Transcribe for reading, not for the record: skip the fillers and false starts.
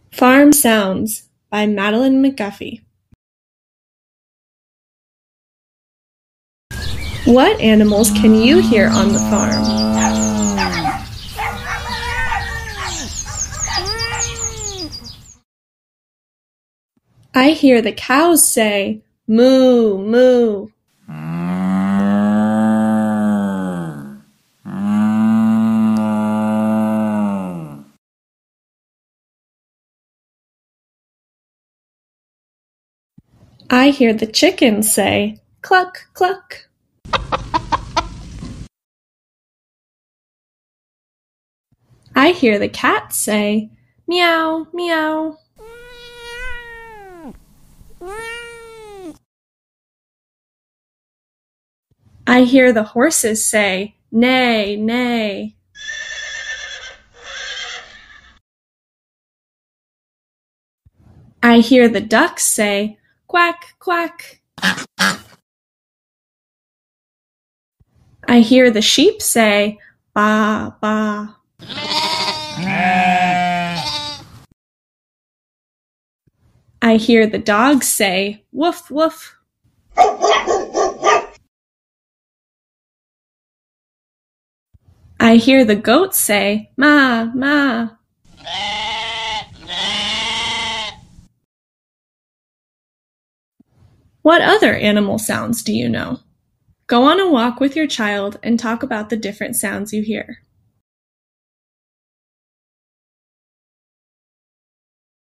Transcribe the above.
Farm Sounds by Madeline McGuffey. What animals can you hear on the farm? I hear the cows say, moo, moo. I hear the chickens say, cluck, cluck. I hear the cats say, meow, meow. I hear the horses say, neigh, neigh. I hear the ducks say, quack, quack. I hear the sheep say, baa, baa. I hear the dogs say, woof, woof. I hear the goats say, ma, ma. What other animal sounds do you know? Go on a walk with your child and talk about the different sounds you hear.